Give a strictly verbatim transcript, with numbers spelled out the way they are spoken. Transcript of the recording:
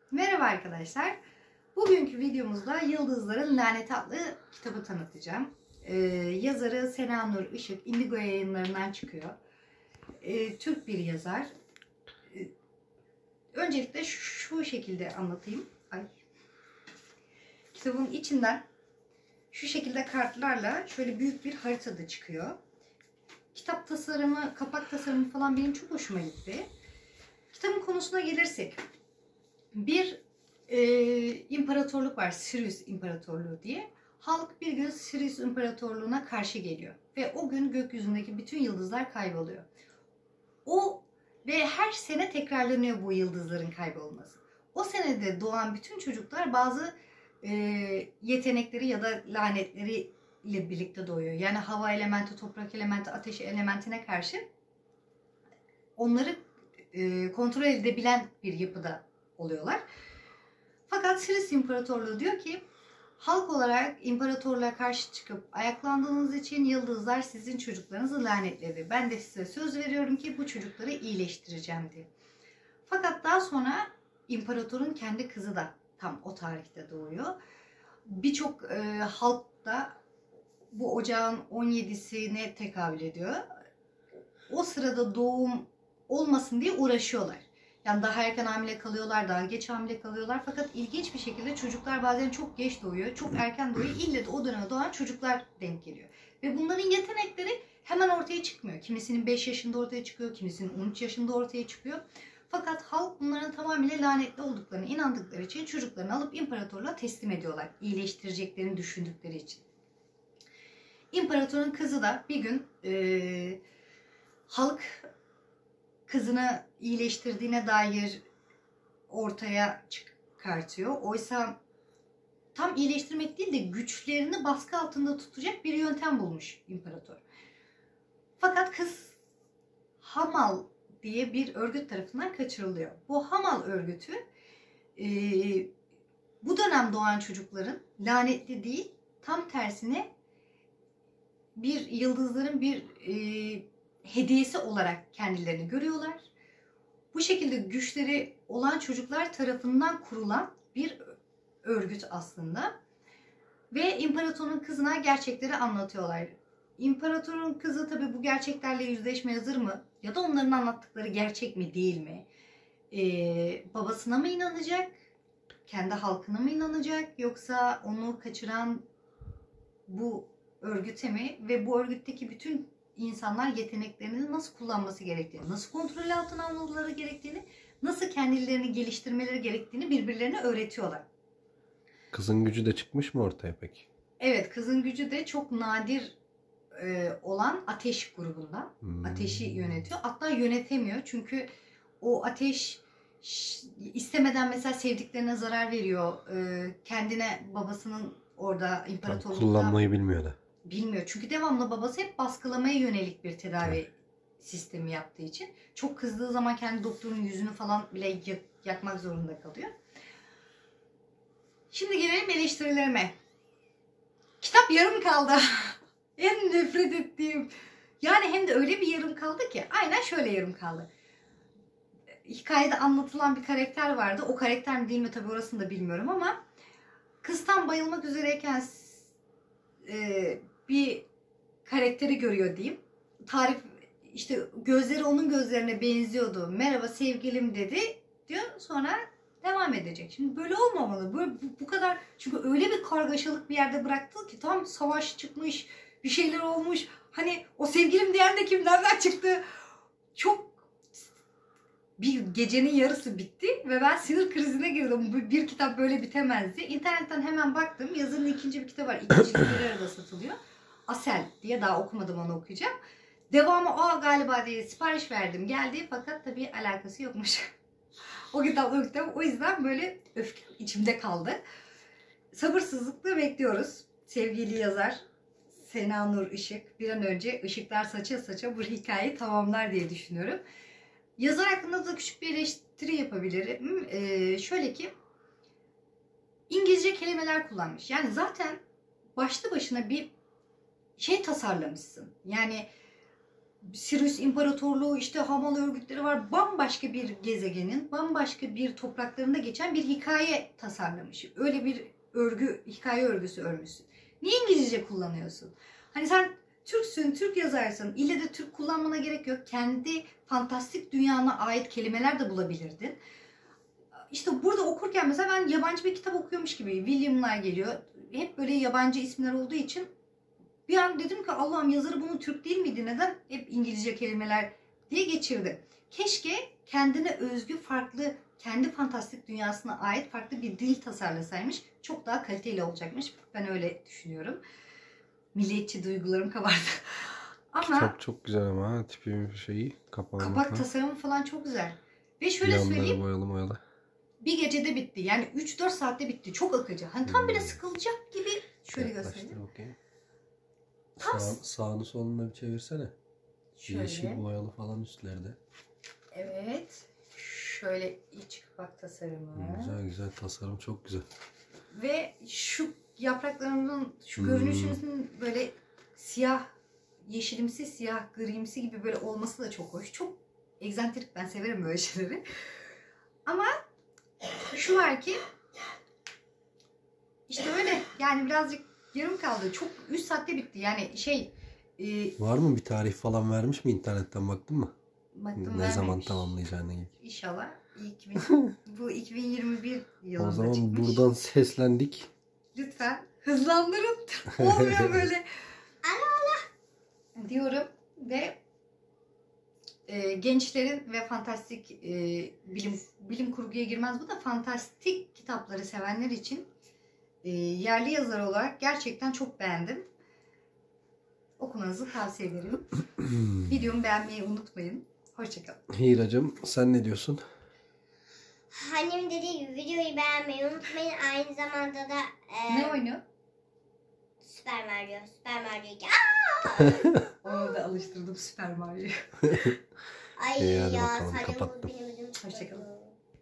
Merhaba arkadaşlar. Bugünkü videomuzda Yıldızların Laneti adlı kitabı tanıtacağım. Ee, yazarı Sena Nur Işık, Indigo Yayınlarından çıkıyor. Ee, Türk bir yazar. Ee, öncelikle şu şekilde anlatayım. Ay. Kitabın içinden şu şekilde kartlarla şöyle büyük bir harita da çıkıyor. Kitap tasarımı, kapak tasarımı falan benim çok hoşuma gitti. Kitabın konusuna gelirsek, bir e, imparatorluk var, Sirius İmparatorluğu diye. Halk bir gün Sirius İmparatorluğu'na karşı geliyor ve o gün gökyüzündeki bütün yıldızlar kayboluyor. O ve her sene tekrarlanıyor bu yıldızların kaybolması. O senede doğan bütün çocuklar bazı e, yetenekleri ya da lanetleri ile birlikte doğuyor. Yani hava elementi, toprak elementi, ateş elementine karşı onları e, kontrol edebilen bir yapıda oluyorlar. Fakat Sirius İmparatorluğu diyor ki, halk olarak imparatorluğa karşı çıkıp ayaklandığınız için yıldızlar sizin çocuklarınızı lanetledi. Ben de size söz veriyorum ki bu çocukları iyileştireceğim diye. Fakat daha sonra imparatorun kendi kızı da tam o tarihte doğuyor. Birçok e, halk da bu ocağın on yedisine tekabül ediyor. O sırada doğum olmasın diye uğraşıyorlar. Yani daha erken hamile kalıyorlar, daha geç hamile kalıyorlar. Fakat ilginç bir şekilde çocuklar bazen çok geç doğuyor, çok erken doğuyor. İlle de o döneme doğan çocuklar denk geliyor. Ve bunların yetenekleri hemen ortaya çıkmıyor. Kimisinin beş yaşında ortaya çıkıyor, kimisinin on üç yaşında ortaya çıkıyor. Fakat halk bunların tamamıyla lanetli olduklarını inandıkları için çocuklarını alıp imparatorluğa teslim ediyorlar. İyileştireceklerini düşündükleri için. İmparatorun kızı da bir gün e, halk kızını iyileştirdiğine dair ortaya çıkartıyor. Oysa tam iyileştirmek değil de güçlerini baskı altında tutacak bir yöntem bulmuş imparator. Fakat kız Hamal diye bir örgüt tarafından kaçırılıyor. Bu Hamal örgütü e, bu dönem doğan çocukların lanetli değil, tam tersine bir yıldızların bir e, hediyesi olarak kendilerini görüyorlar. Bu şekilde güçleri olan çocuklar tarafından kurulan bir örgüt aslında. Ve imparatorun kızına gerçekleri anlatıyorlar. İmparatorun kızı tabii bu gerçeklerle yüzleşmeye hazır mı? Ya da onların anlattıkları gerçek mi değil mi? Ee, babasına mı inanacak? Kendi halkına mı inanacak? Yoksa onu kaçıran bu örgüte mi? Ve bu örgütteki bütün insanlar yeteneklerini nasıl kullanması gerektiğini, nasıl kontrol altına almaları gerektiğini, nasıl kendilerini geliştirmeleri gerektiğini birbirlerine öğretiyorlar. Kızın gücü de çıkmış mı ortaya peki? Evet, kızın gücü de çok nadir e, olan ateş grubundan. Hmm. Ateşi yönetiyor. Hatta yönetemiyor çünkü o ateş istemeden mesela sevdiklerine zarar veriyor. E, kendine babasının orada imparatorlukta kullanmayı bilmiyor da. Bilmiyor. Çünkü devamlı babası hep baskılamaya yönelik bir tedavi evet. sistemi yaptığı için. Çok kızdığı zaman kendi doktorun yüzünü falan bile yakmak zorunda kalıyor. Şimdi gelelim eleştirilerime. Kitap yarım kaldı. En nefret ettiğim. Yani hem de öyle bir yarım kaldı ki. Aynen şöyle yarım kaldı. Hikayede anlatılan bir karakter vardı. O karakter mi değil mi tabii orasını da bilmiyorum ama kız tam bayılmak üzereyken e, bir karakteri görüyor diyeyim. Tarif işte gözleri onun gözlerine benziyordu. Merhaba sevgilim dedi diyor. Sonra devam edecek. Şimdi böyle olmamalı. Böyle bu, bu kadar çünkü öyle bir kargaşalık bir yerde bıraktı ki tam savaş çıkmış, bir şeyler olmuş. Hani o sevgilim diyen de kim nereden çıktı? Çok bir gecenin yarısı bitti ve ben sinir krizine girdim. Bir, bir kitap böyle bitemezdi. İnternetten hemen baktım. Yazarın ikinci bir kitabı var. İkinci bir arada satılıyor. Asel diye, daha okumadım, onu okuyacağım. Devamı o galiba diye sipariş verdim. Geldi fakat tabii alakası yokmuş. o kitap o kitap. O yüzden böyle öfke içimde kaldı. Sabırsızlıkla bekliyoruz. Sevgili yazar Sena Nur Işık bir an önce ışıklar saça saça bu hikayeyi tamamlar diye düşünüyorum. Yazar hakkında da küçük bir eleştiri yapabilirim. Ee, şöyle ki İngilizce kelimeler kullanmış. Yani zaten başlı başına bir şey tasarlamışsın. Yani Sirius İmparatorluğu, işte Hamal örgütleri var. Bambaşka bir gezegenin, bambaşka bir topraklarında geçen bir hikaye tasarlamış. Öyle bir örgü, hikaye örgüsü örmüşsün. Niye İngilizce kullanıyorsun? Hani sen Türksün, Türk yazarsın. İlle de Türk kullanmana gerek yok. Kendi fantastik dünyana ait kelimeler de bulabilirdin. İşte burada okurken mesela ben yabancı bir kitap okuyormuş gibi William'lar geliyor. Hep böyle yabancı isimler olduğu için bir an dedim ki Allah'ım, yazarı bunun Türk değil miydi? Neden hep İngilizce kelimeler diye geçirdi. Keşke kendine özgü farklı, kendi fantastik dünyasına ait farklı bir dil tasarlasaymış. Çok daha kaliteli olacakmış. Ben öyle düşünüyorum. Milliyetçi duygularım kabardı. Ama Kitap çok güzel ama ha, tipi bir şeyi kapağı. kapak tasarımı falan çok güzel. Ve şöyle söyleyeyim. Boyalı boyalı. Bir gecede bitti. Yani üç dört saatte bitti. Çok akıcı. Hani tam böyle Hmm. sıkılacak gibi. Şöyle Yaklaştır göstereyim. bakayım. Tam Sağ, sağını solunu bir çevirsene. şöyle. Yeşil boyalı falan üstlerde. Evet. Şöyle iç kapak tasarımı. Güzel güzel, tasarım çok güzel. Ve şu yapraklarının, şu Hmm. görünüşünün böyle siyah, yeşilimsi, siyah, grimsi gibi böyle olması da çok hoş. Çok egzantrik. Ben severim böyle şeyleri. Ama şu var ki işte öyle. Yani birazcık yarım kaldı. Çok üç saatte bitti. Yani şey e, Var mı bir tarih falan vermiş mi, internetten baktın mı? baktım Ne zaman vermemiş. tamamlayacağını ilgili. İnşallah iki bin, bu iki bin yirmi bir yılında O zaman çıkmış. buradan seslendik. Lütfen hızlandırın. Olmuyor böyle. Diyorum ve e, gençlerin ve fantastik e, bilim bilim kurguya girmez bu da, fantastik kitapları sevenler için e, yerli yazar olarak gerçekten çok beğendim. Okumanızı tavsiye ederim. Videomu beğenmeyi unutmayın. Hoşçakalın. Hiracığım, sen ne diyorsun? Annem dediği gibi videoyu beğenmeyi unutmayın. Aynı zamanda da e, Ne oynuyor? Süper Mario, Süper Mario iki. Onu da alıştırdım, Süper Mario. Ay İyi, hadi ya, bakalım, saçma kapattım. benim ödüm Hoşçakalın. çıkmadı.